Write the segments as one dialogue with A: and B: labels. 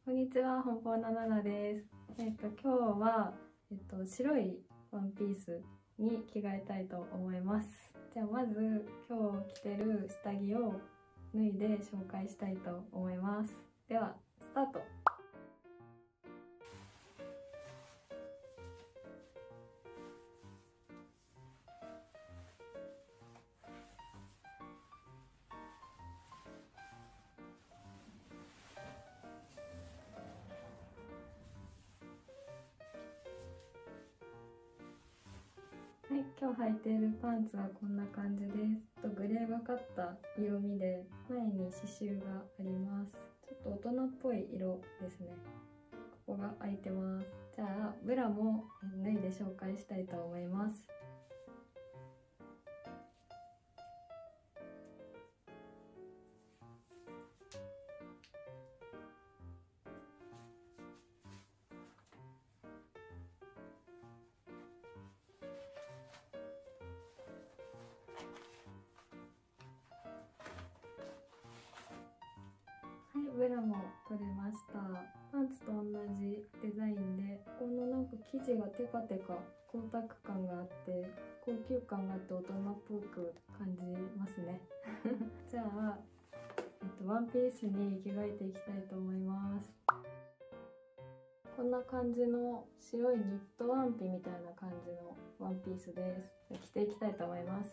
A: こんにちは、本邦なななです。今日は、白いワンピースに着替えたいと思います。じゃあまず今日着てる下着を脱いで紹介したいと思います。ではスタート。はい、今日履いているパンツはこんな感じです。グレーがかった色味で前に刺繍があります。ちょっと大人っぽい色ですね。ここが開いてます。じゃあブラも脱いで紹介したいと思います。はい、ブラも取れました。パンツと同じデザインで、このなんか生地がテカテカ光沢感があって高級感があって大人っぽく感じますね。じゃあ、ワンピースに着替えていきたいと思います。こんな感じの白いニットワンピみたいな感じのワンピースです。着ていきたいと思います。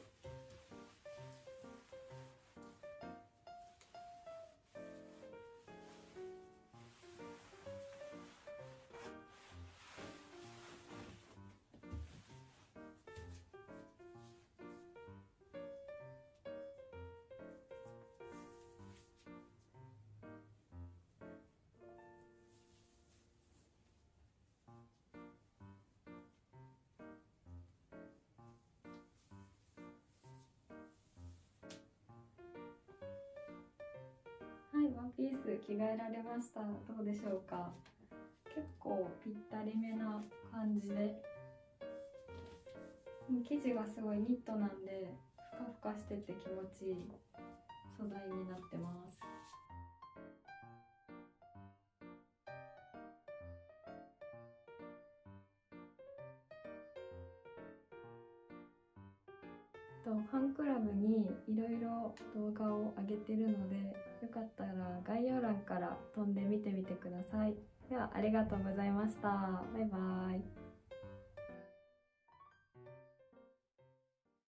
A: はい、ワンピース着替えられました。どうでしょうか。結構ぴったりめな感じで、生地がすごいニットなんでふかふかしてて気持ちいい素材になってます。ファンクラブにいろいろ動画を上げてるので、よかったら概要欄から飛んで見てみてください。ではありがとうございました。バイバイ。